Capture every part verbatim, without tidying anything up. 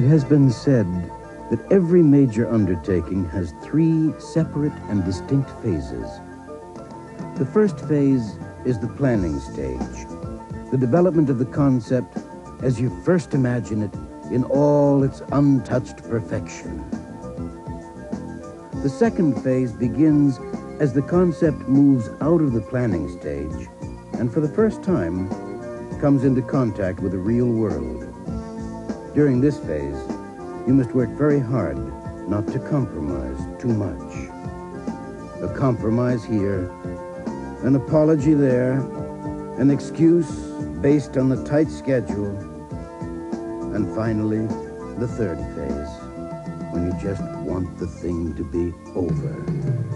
It has been said that every major undertaking has three separate and distinct phases. The first phase is the planning stage, the development of the concept as you first imagine it in all its untouched perfection. The second phase begins as the concept moves out of the planning stage and for the first time comes into contact with the real world. During this phase, you must work very hard not to compromise too much. A compromise here, an apology there, an excuse based on the tight schedule, and finally, the third phase, when you just want the thing to be over.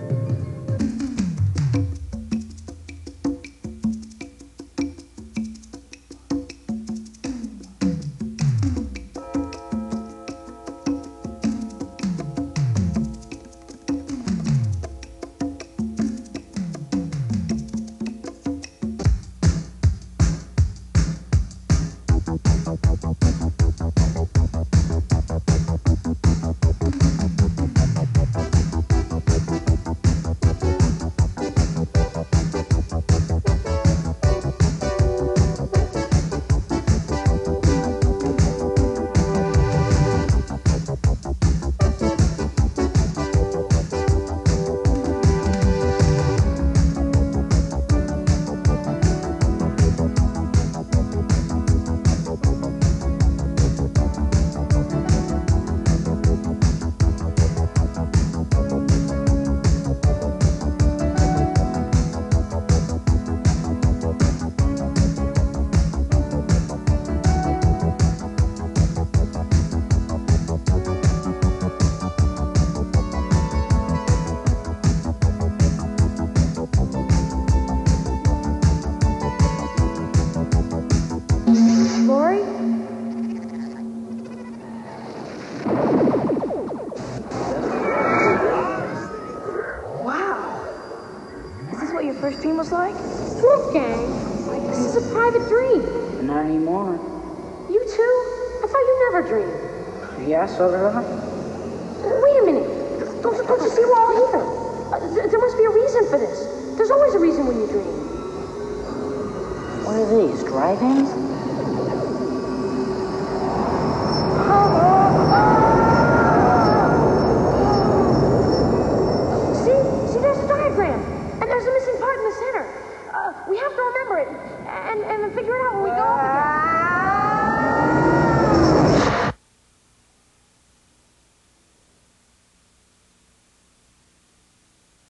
Was like? Wolfgang, this is a private dream. Not anymore. You too? I thought you never dreamed. Yeah, so did I. Wait a minute. Don't, don't you see we're all here? Uh, th there must be a reason for this. There's always a reason when you dream. What are these, drive-ins?